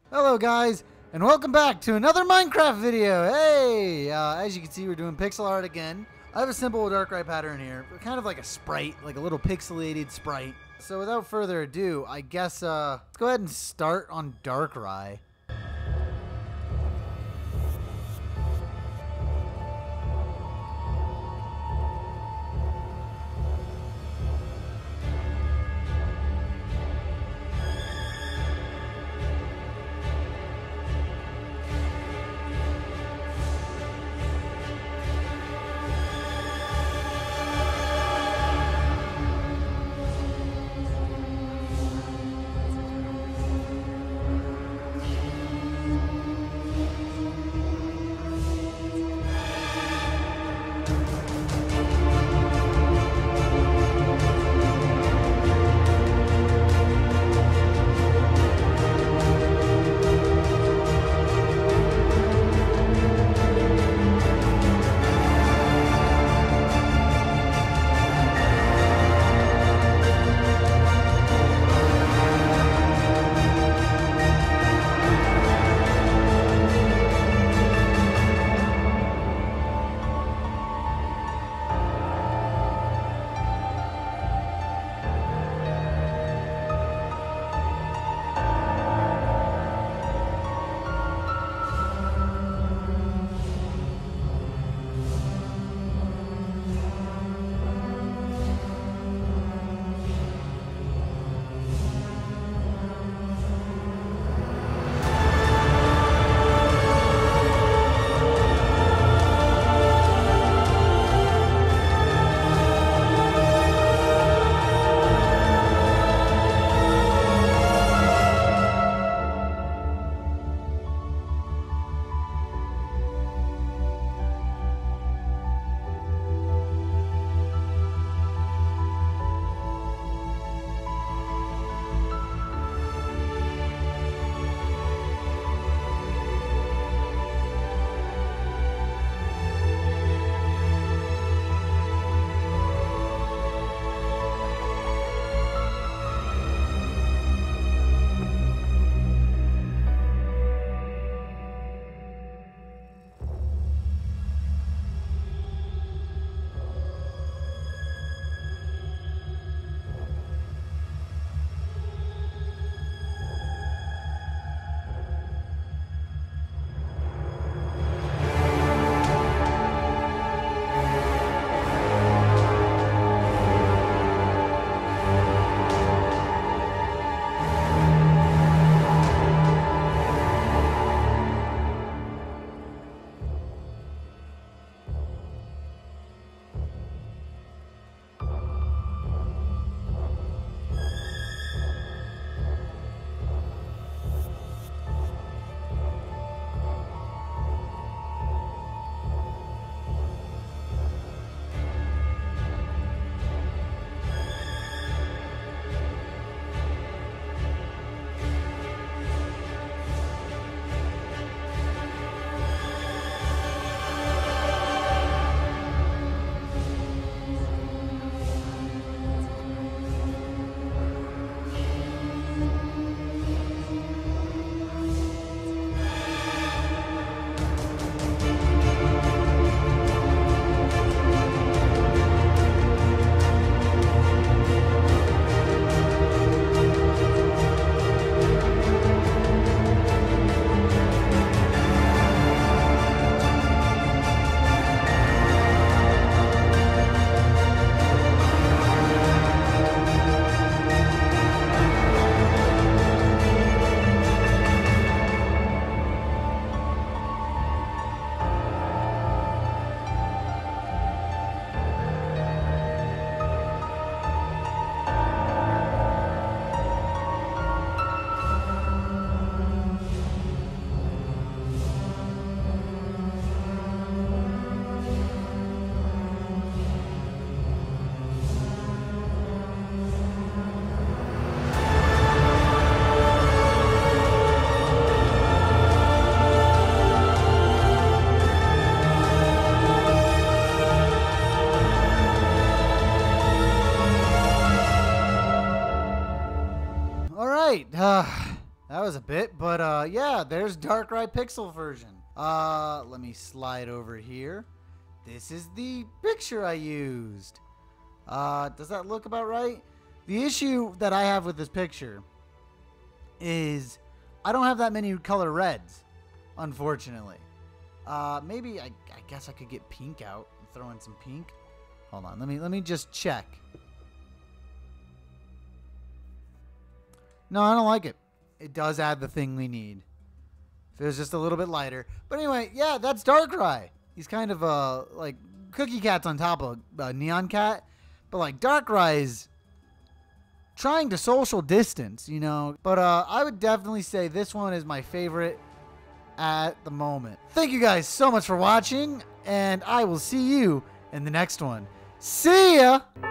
Hello guys, and welcome back to another Minecraft video. Hey, as you can see, we're doing pixel art again. I have a simple Darkrai pattern here, kind of like a sprite, like a little pixelated sprite. So without further ado, I guess let's go ahead and start on Darkrai. Right. That was a bit, but yeah, there's Darkrai Pixel version. Let me slide over here. This is the picture I used. Does that look about right? The issue that I have with this picture is I don't have that many color reds, unfortunately. Maybe I guess I could get pink out and throw in some pink. Hold on, let me just check. No, I don't like it. It does add the thing we need. If it was just a little bit lighter. But anyway, yeah, that's Darkrai. He's kind of like Cookie Cat's on top of Neon Cat, but like Darkrai is trying to social distance, you know. But I would definitely say this one is my favorite at the moment. Thank you guys so much for watching, and I will see you in the next one. See ya!